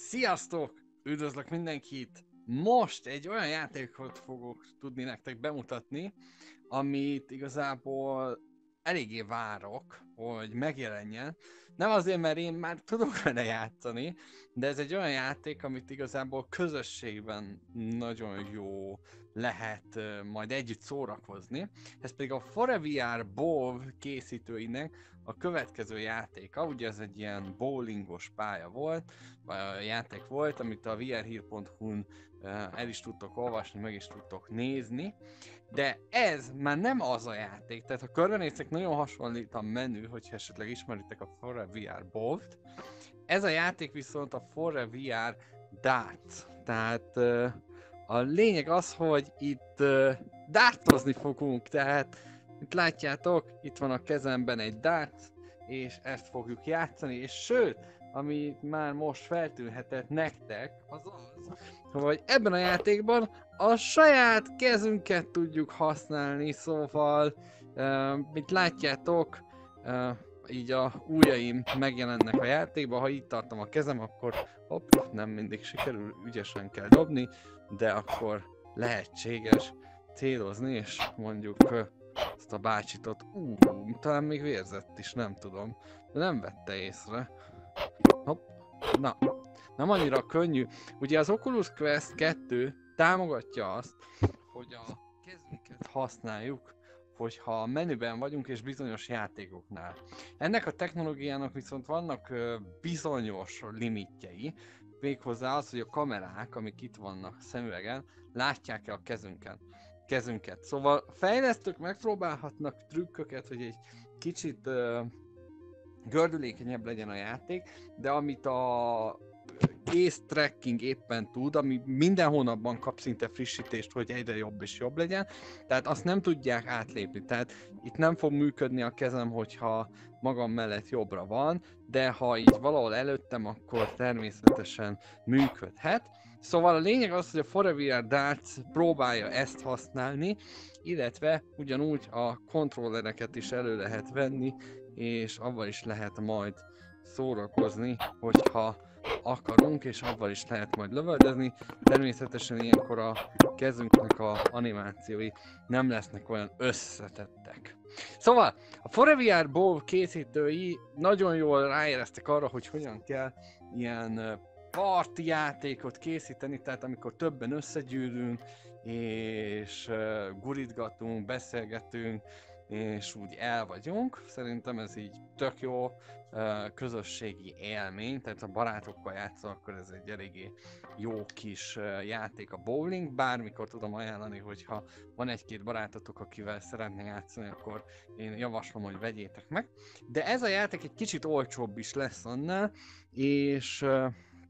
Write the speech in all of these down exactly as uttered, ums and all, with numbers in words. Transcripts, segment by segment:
Sziasztok! Üdvözlök mindenkit! Most egy olyan játékot fogok tudni nektek bemutatni, amit igazából eléggé várok, hogy megjelenjen. Nem azért, mert én már tudok vele játszani, de ez egy olyan játék, amit igazából közösségben nagyon jó lehet uh, majd együtt szórakozni. Ez pedig a ForeVR Bov készítőinek a következő játéka. Ugye ez egy ilyen bowlingos pálya volt, vagy játék volt, amit a vrhír pont hu-n uh, el is tudtok olvasni, meg is tudtok nézni. De ez már nem az a játék, tehát ha körbenéztek, nagyon hasonlít a menü, hogyha esetleg ismeritek a ForeVR Bov-t. Ez a játék viszont a ForeVR Darts, tehát uh, a lényeg az, hogy itt uh, dartozni fogunk, tehát itt látjátok, itt van a kezemben egy darts, és ezt fogjuk játszani, és sőt, ami már most feltűnhetett nektek, az az, hogy ebben a játékban a saját kezünket tudjuk használni, szóval, uh, mint látjátok, uh, így a ujjaim megjelennek a játékban, ha így tartom a kezem, akkor hopp, nem mindig sikerül, ügyesen kell dobni, de akkor lehetséges célozni, és mondjuk uh, ezt a bácsitot, ú, talán még vérzett is, nem tudom, de nem vette észre. Hopp, na, nem annyira könnyű. Ugye az Oculus Quest kettő támogatja azt, hogy a kezünket használjuk, hogyha a menüben vagyunk és bizonyos játékoknál. Ennek a technológiának viszont vannak uh, bizonyos limitjei, méghozzá az, hogy a kamerák, amik itt vannak a szemüvegen, látják-e a kezünket. kezünket. Szóval fejlesztők megpróbálhatnak trükköket, hogy egy kicsit uh, gördülékenyebb legyen a játék, de amit a kéz tracking éppen tud, ami minden hónapban kap szinte frissítést, hogy egyre jobb és jobb legyen, tehát azt nem tudják átlépni, tehát itt nem fog működni a kezem, hogyha magam mellett jobbra van, de ha így valahol előttem, akkor természetesen működhet. Szóval a lényeg az, hogy a ForeVR Darts próbálja ezt használni, illetve ugyanúgy a kontrollereket is elő lehet venni, és avval is lehet majd szórakozni, hogyha akarunk, és avval is lehet majd lövöldözni. Természetesen ilyenkor a kezünknek a animációi nem lesznek olyan összetettek. Szóval a ForeVR Bov készítői nagyon jól ráéreztek arra, hogy hogyan kell ilyen party játékot készíteni, tehát amikor többen összegyűlünk, és uh, guritgatunk, beszélgetünk, és úgy el vagyunk. Szerintem ez így tök jó uh, közösségi élmény, tehát ha barátokkal játszol, akkor ez egy eléggé jó kis uh, játék a bowling. Bármikor tudom ajánlani, hogyha van egy-két barátotok, akivel szeretne játszani, akkor én javaslom, hogy vegyétek meg. De ez a játék egy kicsit olcsóbb is lesz annál, és uh,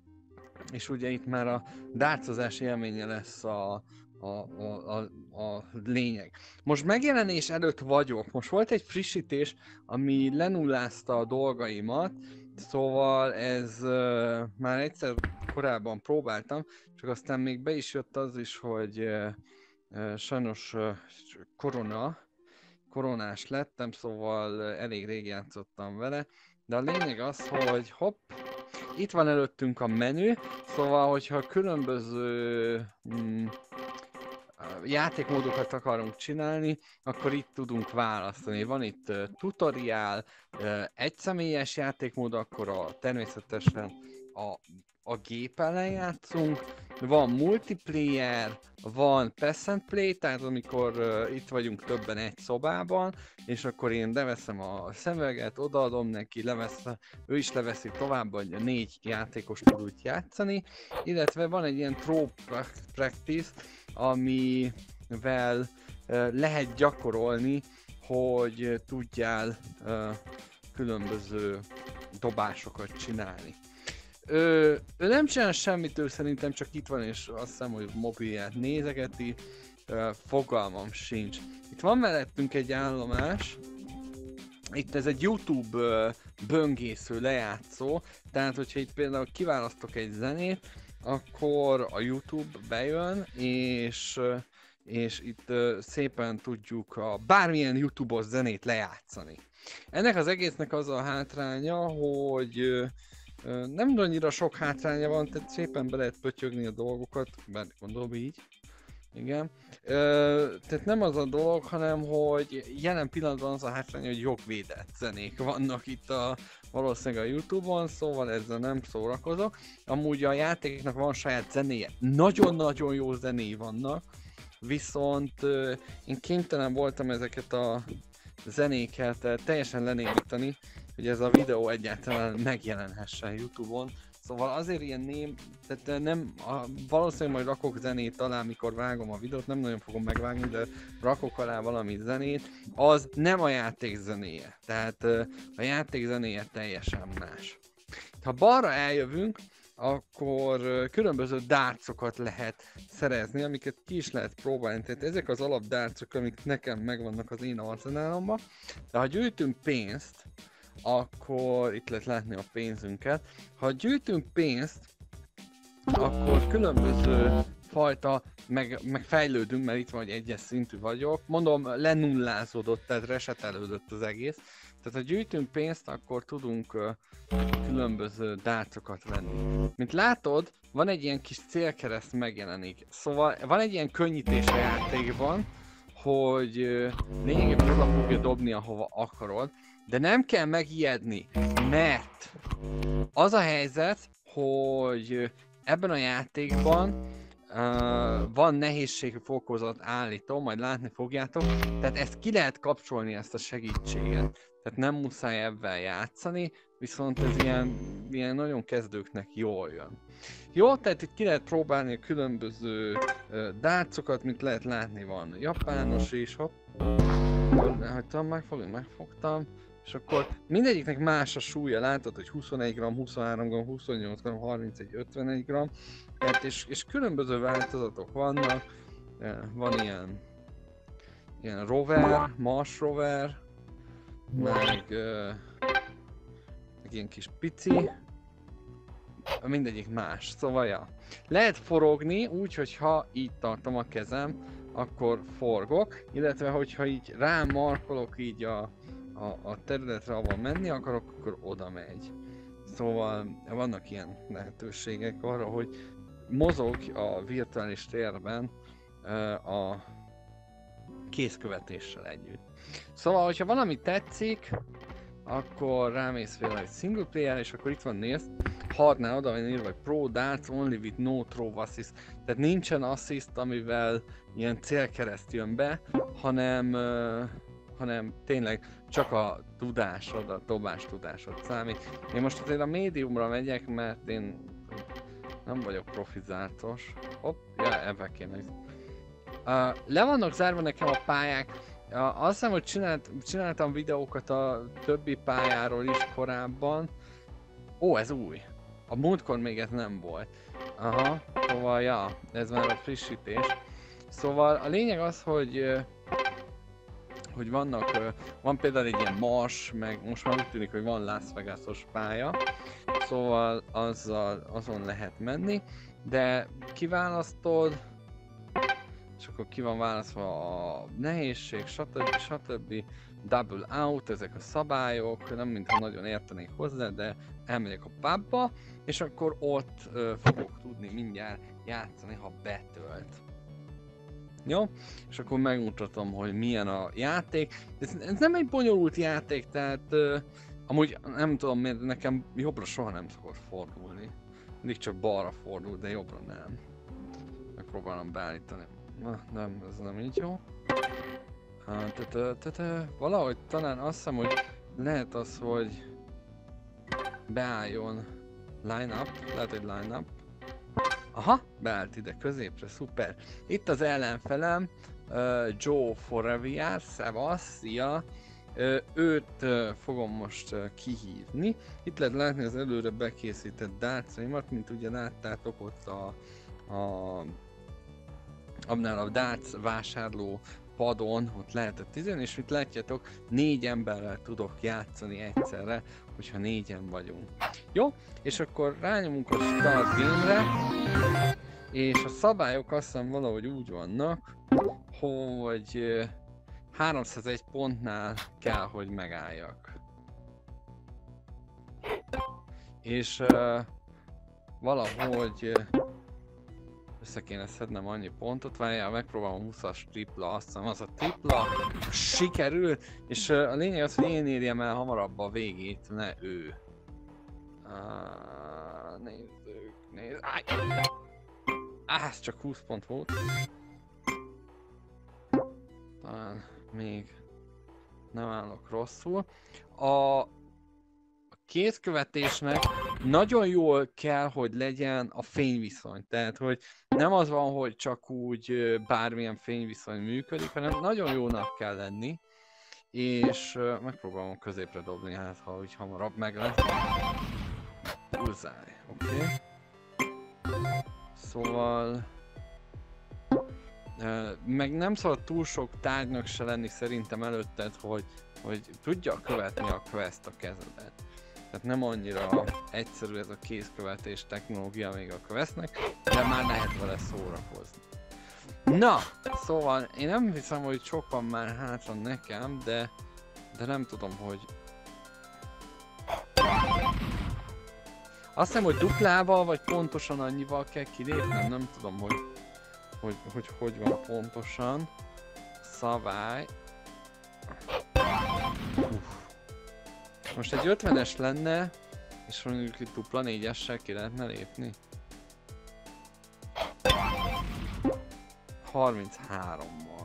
és ugye itt már a dartsozás élménye lesz a, a, a, a, a lényeg. Most megjelenés előtt vagyok, most volt egy frissítés, ami lenullázta a dolgaimat, szóval ez uh, már egyszer korábban próbáltam, csak aztán még be is jött az is, hogy uh, uh, sajnos uh, korona, koronás lettem, szóval uh, elég rég játszottam vele, de a lényeg az, hogy hopp, itt van előttünk a menü, szóval, hogyha különböző mm, játékmódokat akarunk csinálni, akkor itt tudunk választani. Van itt uh, tutoriál, uh, egyszemélyes játékmód, akkor a, természetesen a, a gép ellen játszunk, van multiplayer, van pass and play, tehát amikor uh, itt vagyunk többen egy szobában, és akkor én leveszem a szemüveget, odaadom neki, levesz, ő is leveszi tovább, hogy a négy játékos tud úgy játszani, illetve van egy ilyen throw practice, amivel uh, lehet gyakorolni, hogy tudjál uh, különböző dobásokat csinálni. Ő, ő nem csinál semmit, ő szerintem csak itt van, és azt hiszem, hogy mobilját nézegeti, uh, fogalmam sincs. Itt van mellettünk egy állomás, itt ez egy YouTube uh, böngésző lejátszó, tehát hogyha itt például kiválasztok egy zenét, akkor a YouTube bejön, és, uh, és itt uh, szépen tudjuk a bármilyen YouTube-os zenét lejátszani. Ennek az egésznek az a hátránya, hogy uh, Nem annyira sok hátránya van, tehát szépen be lehet pötyögni a dolgokat, bár gondolom így. Igen. Ö, tehát nem az a dolog, hanem hogy jelen pillanatban az a hátrány, hogy jogvédett zenék vannak itt a, valószínűleg a YouTube-on, szóval ezzel nem szórakozok. Amúgy a játéknak van saját zenéje, nagyon-nagyon jó zenéi vannak, viszont ö, én kénytelen voltam ezeket a zenéket ö, teljesen lenémítani, hogy ez a videó egyáltalán megjelenhessen YouTube-on. Szóval azért ilyen ném, tehát nem, a, valószínűleg majd rakok zenét alá, amikor vágom a videót, nem nagyon fogom megvágni, de rakok alá valami zenét, az nem a játék zenéje, tehát a játék zenéje teljesen más. Ha balra eljövünk, akkor különböző dárcokat lehet szerezni, amiket ki is lehet próbálni, tehát ezek az alapdárcok, amik nekem megvannak az én arzenálomban, de ha gyűjtünk pénzt, akkor itt lehet látni a pénzünket. Ha gyűjtünk pénzt, akkor különböző fajta, meg, meg fejlődünk, mert itt van, hogy egyes szintű vagyok. Mondom, lenullázódott, tehát resetelődött az egész. Tehát ha gyűjtünk pénzt, akkor tudunk uh, különböző dárcokat venni. Mint látod, van egy ilyen kis célkereszt megjelenik. Szóval van egy ilyen könnyítés a játékban, hogy uh, lényegében oda fogja dobni, ahova akarod. De nem kell megijedni, mert az a helyzet, hogy ebben a játékban uh, van nehézségi fokozat állító, majd látni fogjátok, tehát ezt ki lehet kapcsolni, ezt a segítséget. Tehát nem muszáj ebben játszani, viszont ez ilyen, ilyen nagyon kezdőknek jól jön. Jó, tehát itt ki lehet próbálni a különböző uh, dárcokat, mint lehet látni, van japános is, hopp. Hagytam, megfogni, megfogtam. És akkor mindegyiknek más a súlya, látod, hogy huszonegy gramm, huszonhárom gramm, huszonnyolc gramm, harmincegy, ötvenegy gramm, hát és, és különböző változatok vannak, van ilyen, ilyen rover, Mars rover, meg, meg ilyen kis pici, mindegyik más, szóval ja. Lehet forogni úgy, hogy ha így tartom a kezem, akkor forgok, illetve hogyha így rám markolok így a A, a területre, ahol menni akarok, akkor oda megy. Szóval vannak ilyen lehetőségek arra, hogy mozog a virtuális térben a kézkövetéssel együtt. Szóval, hogyha valami tetszik, akkor rámész például egy single player, és akkor itt van, nézd, hardnál oda van írva, hogy Pro Darts only with no throw assist. Tehát nincsen assist, amivel ilyen célkereszt jön be, hanem hanem tényleg csak a tudásod, a dobás tudásod számít. Én most azért a médiumra megyek, mert én nem vagyok profizáltos. Hopp, ja, ebben kéne. Uh, le vannak zárva nekem a pályák. Uh, azt hiszem, hogy csinált, csináltam videókat a többi pályáról is korábban. Ó, ez új. A múltkor még ez nem volt. Aha, szóval ja, ez már a frissítés. Szóval a lényeg az, hogy hogy vannak, van például egy ilyen Mars, meg most már úgy tűnik, hogy van Las Vegas-os pálya, szóval azzal, azon lehet menni, de kiválasztod, és akkor ki van választva a nehézség, stb. stb. Double out, ezek a szabályok, nem mintha nagyon értenék hozzá, de elmegyek a pubba, és akkor ott uh, fogok tudni mindjárt játszani, ha betölt. Jó, és akkor megmutatom, hogy milyen a játék. Ez, ez nem egy bonyolult játék, tehát uh, amúgy nem tudom miért, nekem jobbra soha nem szokott fordulni. Mindig csak balra fordul, de jobbra nem. Megpróbálom beállítani. Na, nem, ez nem így jó. Uh, valahogy talán azt hiszem, hogy lehet az, hogy beálljon line up, lehet, hogy line up. Aha, beállt ide középre, szuper. Itt az ellenfelem, uh, Joe Foreviar, szevasz, szia. Uh, őt uh, fogom most uh, kihívni. Itt lehet látni az előre bekészített dárcaimat, mint ugye láttátok ott a, a abnál a darts vásárló padon, ott lehetett tizen, és itt látjátok, négy emberrel tudok játszani egyszerre, hogyha négyen vagyunk. Jó, és akkor rányomunk a Start Game-re, és a szabályok azt hiszem valahogy úgy vannak, hogy háromszázegy pontnál kell, hogy megálljak. És uh, valahogy uh, össze kéne szednem annyi pontot, várjál, megpróbálom húszas tripla, azt hiszem az a tripla, sikerül, és uh, a lényeg az, hogy én érjem el hamarabb a végét, ne ő. Uh, nézzük, nézzük, áj! Á, ez csak húsz pont volt. Talán még nem állok rosszul. A kézkövetésnek nagyon jól kell, hogy legyen a fényviszony. Tehát, hogy nem az van, hogy csak úgy bármilyen fényviszony működik, hanem nagyon jónak kell lenni. És megpróbálom középre dobni, hát ha úgy hamarabb meg lesz. Bullseye, oké. Okay. Szóval... meg nem szabad túl sok tárgynak se lenni szerintem előtted, hogy, hogy tudja követni a quest a kezedet. Tehát nem annyira egyszerű ez a kézkövetés technológia még a questnek, de már lehet vele szórakozni. Na, szóval én nem hiszem, hogy sok van már hátra nekem, de, de nem tudom, hogy... Azt hiszem, hogy duplával vagy pontosan annyival kell kilépnem, nem tudom, hogy hogy hogy, hogy van pontosan. Szabály. Uff. Most egy ötvenes lenne, és mondjuk itt dupla négyessel ki lehetne lépni. harminchárommal.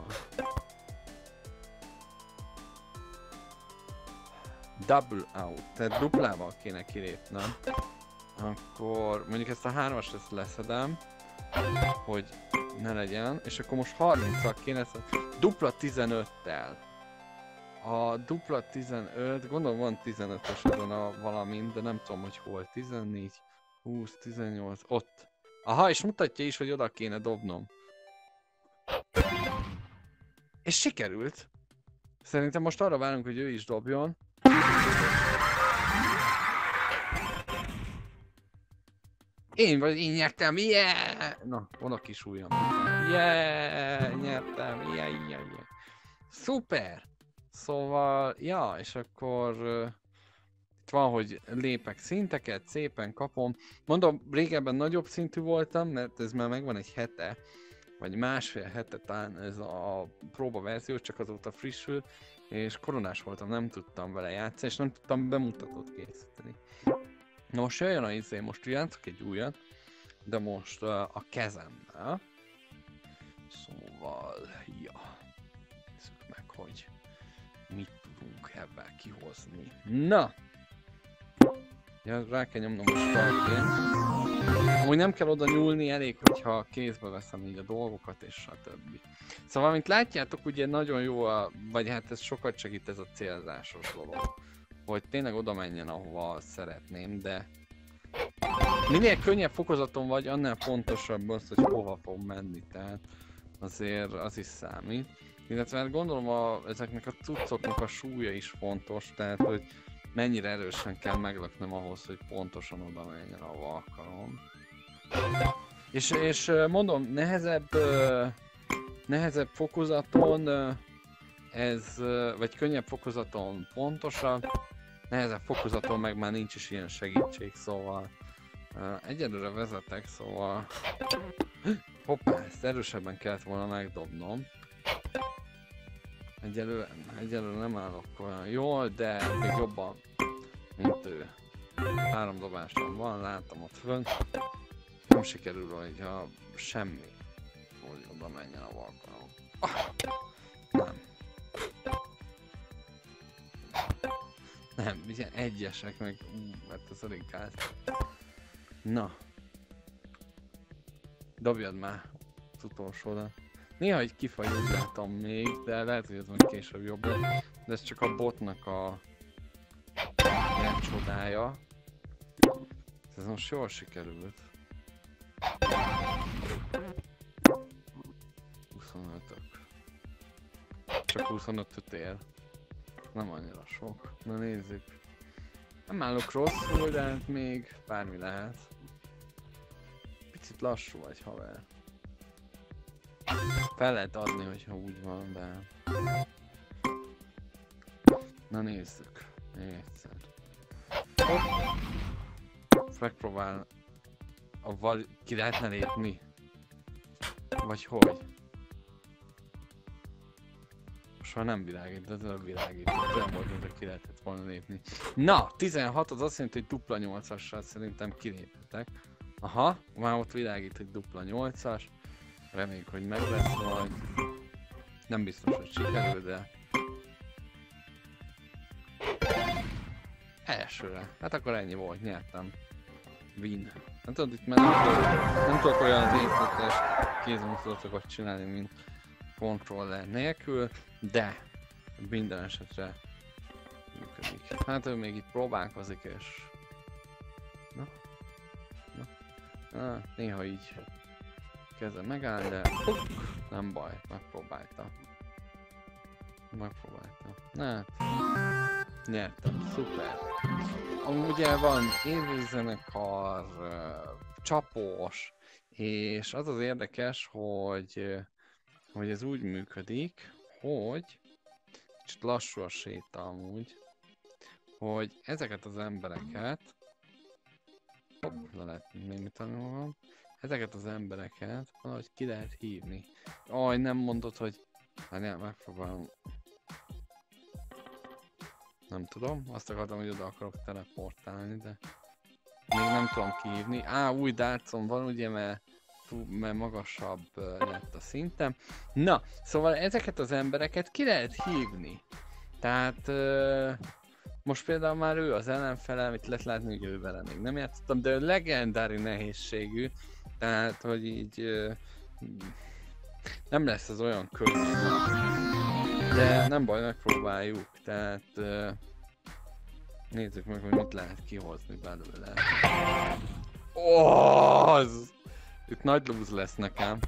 Double out, tehát duplával kéne kilépnem. Akkor mondjuk ezt a hármast ezt leszedem, hogy ne legyen, és akkor most harminccal kéne, dupla tizenöttel. A dupla tizenöt, gondolom van tizenötös ezen a valamin, de nem tudom, hogy hol. tizennégy, húsz, tizennyolc, ott. Aha, és mutatja is, hogy oda kéne dobnom. És sikerült. Szerintem most arra várunk, hogy ő is dobjon. Én vagy, én nyertem, yeah! Na, van a kis ujjam. Yeah, nyertem, yeah, yeah, yeah. Szuper! Szóval, ja, és akkor uh, itt van, hogy lépek szinteket, szépen kapom. Mondom, régebben nagyobb szintű voltam, mert ez már megvan egy hete, vagy másfél hete talán ez a próba verzió, csak azóta frissül, és koronás voltam, nem tudtam vele játszani, és nem tudtam bemutatót készíteni. Na most jöjjön a izé, most játszok egy újat, de most uh, a kezemmel. Szóval, ja, nézzük meg, hogy mit tudunk ebben kihozni. Na! Ja, rá kell nyomnom a startként. Amúgy nem kell oda nyúlni, elég, hogyha kézbe veszem így a dolgokat és stb. Szóval, mint látjátok, ugye nagyon jó a, vagy hát ez sokat segít ez a célzásos dolog. Hogy tényleg oda menjen, ahova szeretném, de minél könnyebb fokozaton vagy, annál pontosabb az, hogy hova fog menni, tehát azért az is számít. Illetve gondolom a, ezeknek a cuccoknak a súlya is fontos, tehát hogy mennyire erősen kell meglöknöm ahhoz, hogy pontosan oda menjen, ahova akarom. És, és mondom, nehezebb, nehezebb fokozaton ez, vagy könnyebb fokozaton pontosabb, nehezebb fokozaton meg már nincs is ilyen segítség, szóval uh, egyelőre vezetek, szóval hoppá, ezt erősebben kellett volna megdobnom. Egyelőre, egyelőre nem állok olyan jól, de még jobban, mint ő. Három dobásom van, látom ott fönt. Nem sikerül, hogy a semmi, hogy oda menjen a valkalom. Ah, nem. Nem, ilyen egyesek meg, ú, mert ez elég gáz. Na. Dobjad már az utolsódat. Néha egy kifagy, úgy látom még, de lehet, hogy ez majd később jobb lesz. De ez csak a botnak a ilyen csodája. Ez most jól sikerült. huszonötök. Csak huszonötöt ér. Nem annyira sok. Na nézzük. Nem állok rosszul, de hát még bármi lehet. Picit lassú vagy, haver. Fel lehet adni, hogyha úgy van, de... Na nézzük. Még egyszer. Hopp. megpróbál a val... ki lehetne lépni? Vagy hogy? Most már nem világít, de ez a világít. Olyan volt, mintha ki lehetett volna lépni. Na, tizenhat az azt jelenti, hogy dupla nyolcassal szerintem kiléphetek. Aha, már ott világít, hogy dupla nyolcas. Reméljük, hogy meg lesz majd. Nem biztos, hogy sikerül, de... Elsőre. Hát akkor ennyi volt, nyertem. Win. Nem tudod, itt már nem tudok, nem tudok olyan részletes kézmozdulatokat csinálni, mint controller nélkül, de minden esetre működik. Hát ő még itt próbálkozik, és... Na? Na? Na, néha így keze megáll, de Puk! Nem baj, megpróbálta. Megpróbálta. Na hát, nyertem, szuper. Ugye van élőzenekar, csapós, és az az érdekes, hogy, hogy ez úgy működik, hogy kicsit lassú a séta amúgy, hogy ezeket az embereket, hopp, le lehet még tanulnom, ezeket az embereket valahogy ki lehet hívni. Aj, nem mondod, hogy... Hát nem, megpróbálom. Nem tudom, azt akartam, hogy oda akarok teleportálni, de... Még nem tudom kihívni. Á, új dárcom van, ugye, mert, mert magasabb lett a szintem. Na, szóval ezeket az embereket ki lehet hívni. Tehát... Uh, most például már ő az ellenfelem, itt lehet látni, hogy ő vele még nem játszottam, de ő legendári nehézségű. Tehát, hogy így... Uh, nem lesz az olyan könnyű. De nem baj, megpróbáljuk. Tehát... Uh, nézzük meg, hogy mit lehet kihozni belőle. Oh, az... Itt nagy lúz lesz nekem.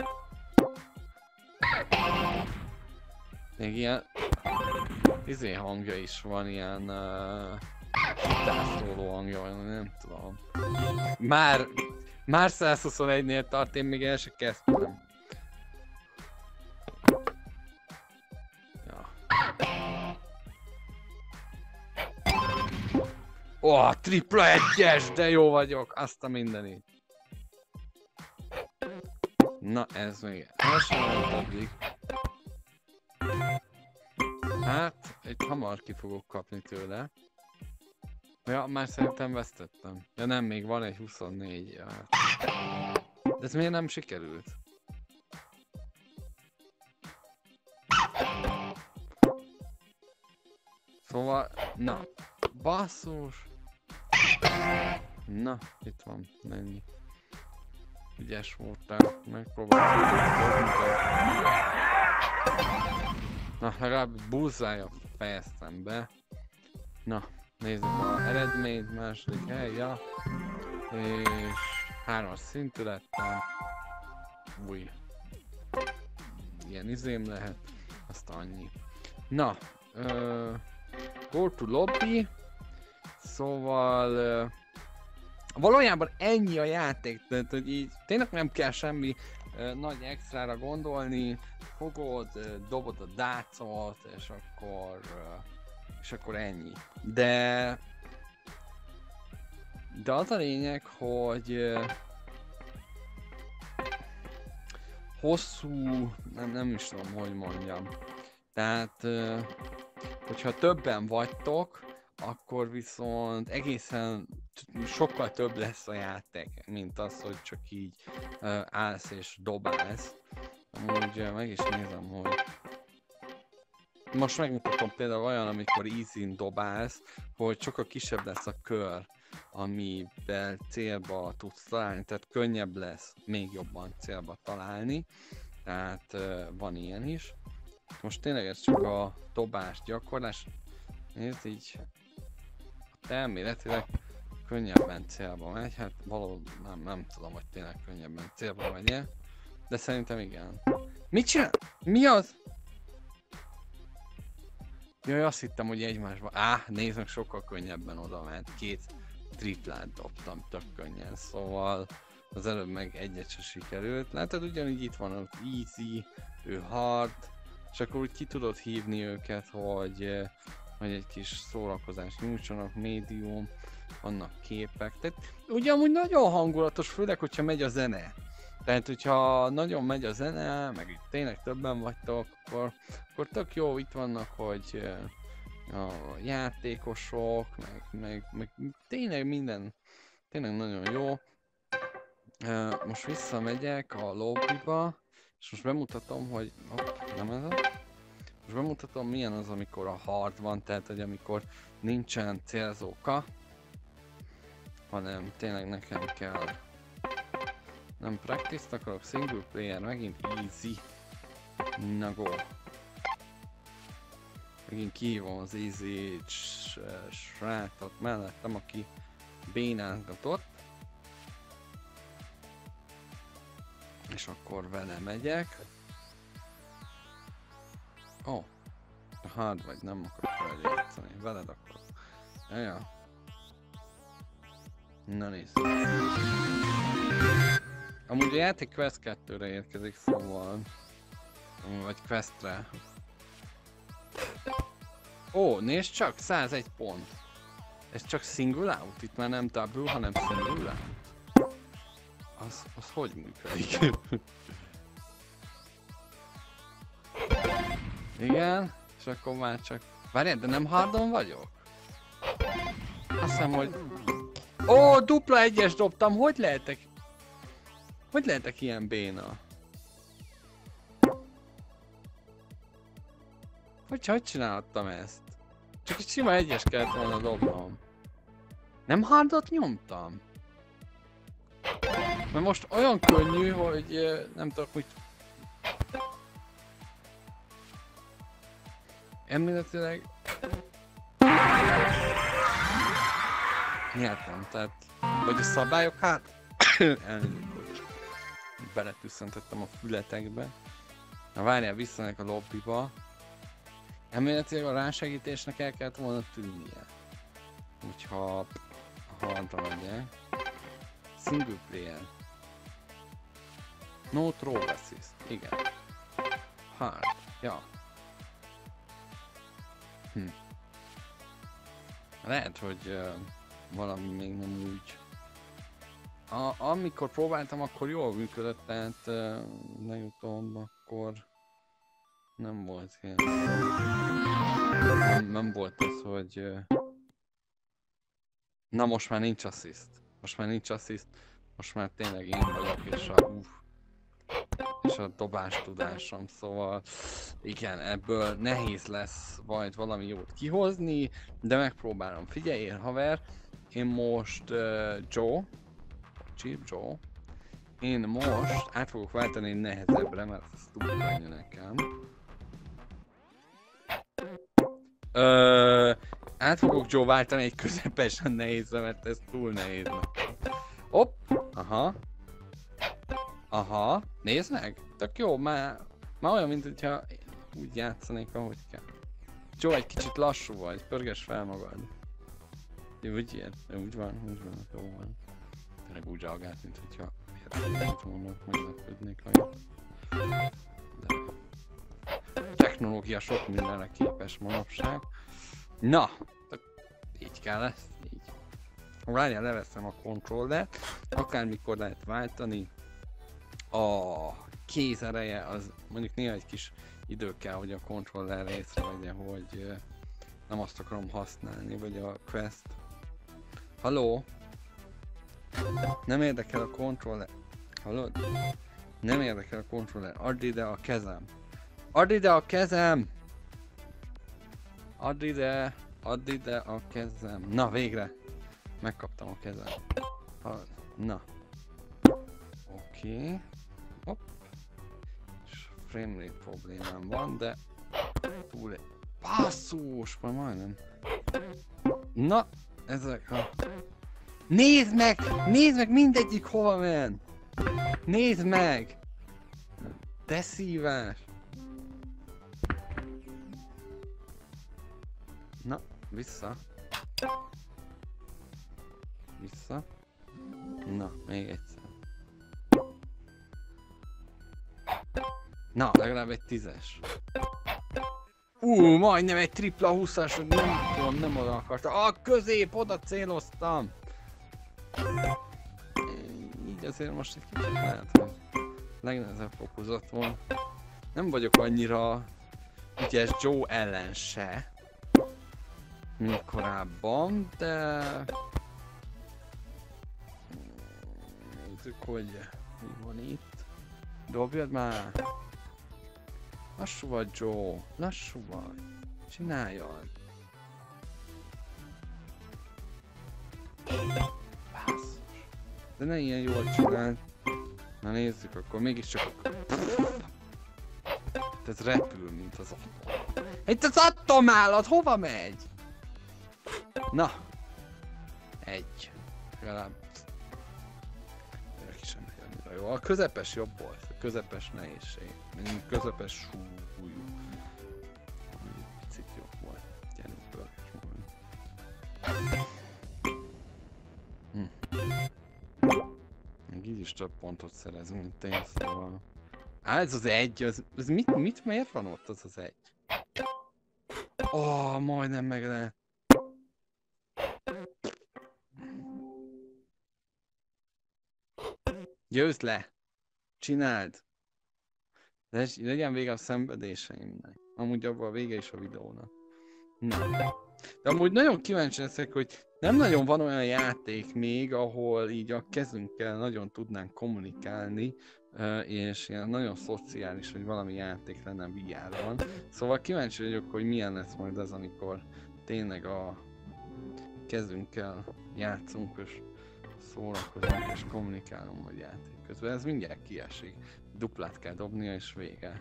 Még ilyen... Izé hangja is van, ilyen... Uh, Tászoló hangja, nem tudom. Már... Már százhuszonegynél tart, én még el se kezdtem. Ja. Ó, oh, tripla egyes, de jó vagyok, azt a mindenit. Na, ez még el sem volt addig. Hát, itt hamar ki fogok kapni tőle. Ja, már szerintem vesztettem. Ja nem, még van egy huszonnégy. Ja. De ez miért nem sikerült? Szóval, na, basszus. Na, itt van, mennyi. Ügyes voltál, megpróbáltam. Na, legalább bullseye-a fejeztem be. Na, nézzük az eredményt, második hely, ja. És hármas szintű lettem. Új. Ilyen izém lehet, azt annyi. Na, uh, go to lobby. Szóval... Uh, valójában ennyi a játék, tehát hogy így tényleg nem kell semmi uh, nagy extrára gondolni. Fogod, uh, dobod a dácot, és akkor... Uh, és akkor ennyi. De... De az a lényeg, hogy... Uh, hosszú... Nem, nem is tudom, hogy mondjam. Tehát... Uh, hogyha többen vagytok, akkor viszont egészen sokkal több lesz a játék, mint az, hogy csak így uh, állsz és dobálsz. Amúgy uh, meg is nézem, hogy... Most megmutatom például olyan, amikor easy-n dobálsz, hogy sokkal kisebb lesz a kör, amivel célba tudsz találni, tehát könnyebb lesz még jobban célba találni. Tehát uh, van ilyen is. Most tényleg ez csak a dobás gyakorlás. Nézd így, elméletileg könnyebben célba megy, hát valóban nem, nem tudom, hogy tényleg könnyebben célba megy, de szerintem igen. Mit csinál? Mi az? Jaj, azt hittem, hogy egymásba. Á, nézd meg, sokkal könnyebben oda ment. Két triplát dobtam tök könnyen, szóval az előbb meg egyet se sikerült. Látod, ugyanígy itt van az easy, ő hard, és akkor úgy ki tudod hívni őket, hogy, hogy egy kis szórakozást nyújtsanak, medium, vannak képek. Tehát ugye amúgy nagyon hangulatos, főleg, hogyha megy a zene. Tehát, hogyha nagyon megy a zene, meg itt tényleg többen vagytok, akkor, akkor tök jó, itt vannak, hogy a játékosok, meg, meg, meg tényleg minden, tényleg nagyon jó. Most visszamegyek a lobbyba, és most bemutatom, hogy... Oh, nem ez az? Most bemutatom, milyen az, amikor a hard van, tehát, hogy amikor nincsen célzóka, hanem tényleg nekem kell... Nem practice-t akarok, single player, megint easy. Na go. Megint kihívom az easy srácot mellettem, aki bénázgatott. És akkor vele megyek. Ó, oh, a hard vagy, nem akarok vele játszani, veled akarok. Jaja. Na nézzük. Amúgy a játék Quest kettőre érkezik, szóval... Vagy Questre. Ó, nézd csak, százegy pont. Ez csak single out? Itt már nem double, hanem single out. Az, az hogy működik? Igen, és akkor már csak... Várjál, de nem hardon vagyok? Azt hiszem, hogy... Ó, dupla egyes dobtam, hogy lehetek? Hogy lehetek ilyen béna? Hogy, hogy csinálhattam ezt? Csak egy sima egyes kellett volna dobnom. Nem hardot nyomtam? Mert most olyan könnyű, hogy nem tudok mit... Elméletileg... Nyertem, tehát... Vagy a szabályok hát... Elnézést, hogy beletüsszentettem a fületekbe. Na várjál, visszamegyek a lobbyba. Elméletileg a rásegítésnek el kellett volna tűnnie. Úgyha... Hardra megyek. Single player. No throw assist. Igen. Hard. Ja. Hm. Lehet, hogy uh, valami még nem úgy... A, amikor próbáltam, akkor jól működött, tehát uh, legutóbb akkor nem volt ilyen. Nem, nem volt az, hogy... Uh... Na most már nincs assist. Most már nincs assist. Most már tényleg én vagyok, és a... Uff, és a dobás tudásom, szóval... Igen, ebből nehéz lesz majd valami jót kihozni, de megpróbálom. Figyelj, haver, én most uh, Joe, Cheap Joe, én most át fogok váltani egy nehezebbre, mert ez túl könnyű nekem. Ö, át fogok Joe váltani egy közepesen nehézre, mert ez túl nehéz. Hopp, aha. Aha, nézd meg! Tök jó, már, már olyan, mint hogyha úgy játszanék, ahogy kell. Joe, egy kicsit lassú vagy, pörgess fel magad. Jó, úgy ilyen, úgy van, úgy van, jó van. Tényleg úgy reagált, mint hogyha érdekelmet mondok, meglepődnék nagyon. De... Technológia sok mindenre képes manapság. Na! Így kell lesz, így. Várjál, leveszem a controllert, akármikor lehet váltani. A kéz ereje az mondjuk néha egy kis idő kell, hogy a controller észrevegye, hogy nem azt akarom használni, vagy a Quest. Halló? Nem érdekel a controller. Hallod? Nem érdekel a controller. Add ide a kezem. Add ide a kezem! Add ide, add ide a kezem. Na végre! Megkaptam a kezem. Na. Oké. Okay. Hopp. És framerate problémám van, de túl egy... Basszus! Már majdnem. Na! Ezek a... Nézd meg! Nézd meg, mindegyik hova men! Nézd meg! De szívás! Na, vissza. Vissza. Na, még egyszer. Na, legalább egy tízes. Ú, uh, majdnem egy tripla húszas, nem tudom. tudom, nem oda akartam. A közép, oda céloztam! Így azért most egy kicsit lehet, hogy legnehezebb fokozat van. Nem vagyok annyira ügyes Joe ellen se, mint korábban, de... Nézzük, hogy mi van itt. Dobjad már! Lassú vagy, Joe, lassú vagy. Csináljad. Basszus. De ne ilyen jól csináld. Na nézzük, akkor mégiscsak a... Ez repül, mint az atom. Itt az atomállat, hova megy? Na. Egy. Legalább. Ők sem annyira jó. A közepes jobb volt. A közepes nehézség. Közepes súlyú. Picit jobb volt. Gyerünk pörges módon. Hm. Még így is több pontot szerezünk, mint én, szóval... Á, ez az egy, az, az mit, mit, miért van ott az az egy? Ó, oh, majdnem meg le. Győzd le! Csináld! Legyen vége a szenvedéseimnek. Amúgy abban a vége is a videónak. Na. De amúgy nagyon kíváncsi leszek, hogy nem nagyon van olyan játék még, ahol így a kezünkkel nagyon tudnánk kommunikálni, és ilyen nagyon szociális, hogy valami játék lenne vé er-ban. Szóval kíváncsi vagyok, hogy milyen lesz majd az, amikor tényleg a kezünkkel játszunk, és szórakozunk, és kommunikálunk a játék közben. Ez mindjárt kiesik. Duplát kell dobnia, és vége.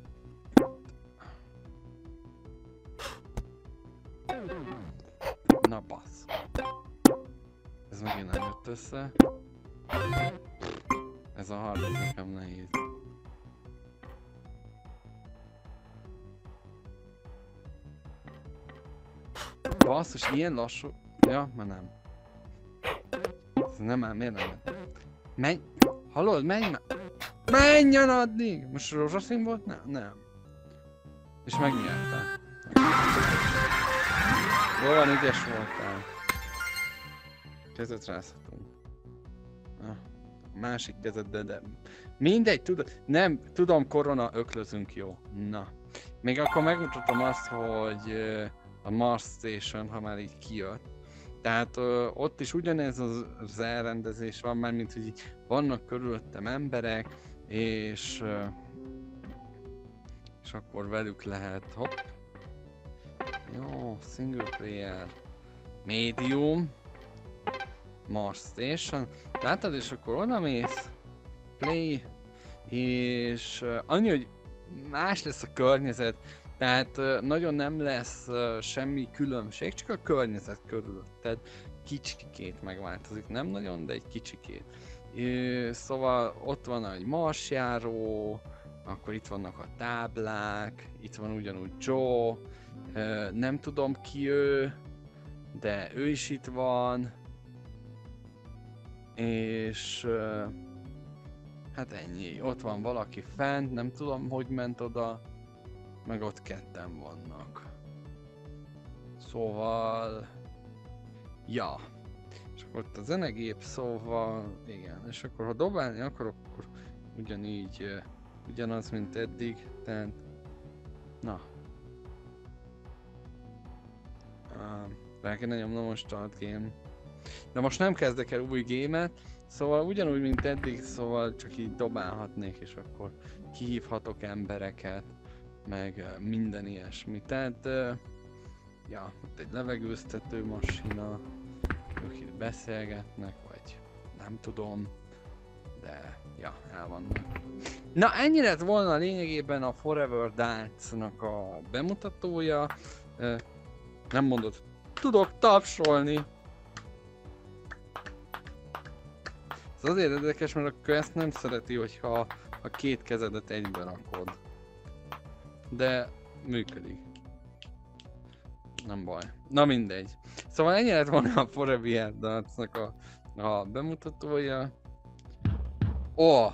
Na bassz. Ez megint nem jött össze. Ez a hard, ez nekem nehéz. Basszus, ilyen lassú... Ja, már nem. Ez nem áll, miért nem? Menj! Hallod, menj már! Menjen addig! Most rózsaszín volt? Nem, nem. És megnyertem. Jó van, ügyes voltál. Kezet rázhatunk. A másik kezeddel, de... Mindegy, tudod... Nem, tudom, korona, öklözünk, jó. Na. Még akkor megmutatom azt, hogy a Mars Station, ha már így kijött. Tehát ö, ott is ugyanez az, az elrendezés van, már mint hogy vannak körülöttem emberek, és... Ö, és akkor velük lehet, hopp. Jó, single player, medium, Mars Station, látod, és akkor oda mész, play, és uh, annyi, hogy más lesz a környezet, tehát uh, nagyon nem lesz uh, semmi különbség, csak a környezet körülötted kicsikét megváltozik, nem nagyon, de egy kicsikét. Uh, szóval ott van egy marsjáró, akkor itt vannak a táblák, itt van ugyanúgy Joe, uh, nem tudom ki ő, de ő is itt van, és uh, hát ennyi, ott van valaki fent, nem tudom, hogy ment oda, meg ott ketten vannak. Szóval, ja, és akkor ott a zenegép, szóval, igen, és akkor ha dobálni akarok, akkor ugyanígy, uh, ugyanaz, mint eddig, tehát, na. Uh, rá kéne nyomnom a start game. De most nem kezdek el új gémet, szóval ugyanúgy, mint eddig, szóval csak így dobálhatnék, és akkor kihívhatok embereket, meg minden ilyesmi. Tehát, uh, ja, ott egy levegőztető masina, ők itt beszélgetnek, vagy nem tudom, de, ja, el vannak. Na, ennyi lett volna lényegében a Forever Darts-nak a bemutatója. Uh, nem mondod, tudok tapsolni. Ez azért érdekes, mert a quest nem szereti, hogyha a két kezedet egybe rakod. De működik. Nem baj. Na mindegy. Szóval ennyi lett volna a Forever Darts-nak a, a bemutatója. Ó! Oh.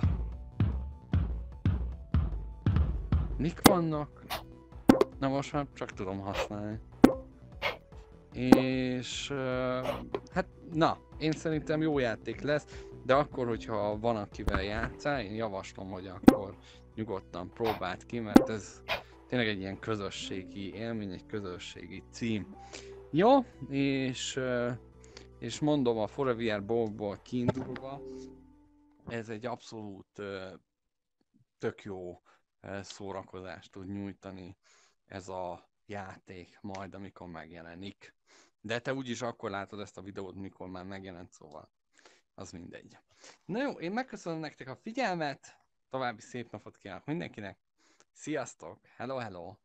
Mik vannak? Na most már csak tudom használni. És uh, hát na, én szerintem jó játék lesz, de akkor, hogyha van akivel játszál, én javaslom, hogy akkor nyugodtan próbáld ki, mert ez tényleg egy ilyen közösségi élmény, egy közösségi cím. Jó, és, uh, és mondom, a For a vé er blogból kiindulva, ez egy abszolút uh, tök jó uh, szórakozást tud nyújtani ez a játék majd, amikor megjelenik. De te úgyis akkor látod ezt a videót, mikor már megjelent, szóval az mindegy. Na jó, én megköszönöm nektek a figyelmet, további szép napot kívánok mindenkinek, sziasztok, hello, hello!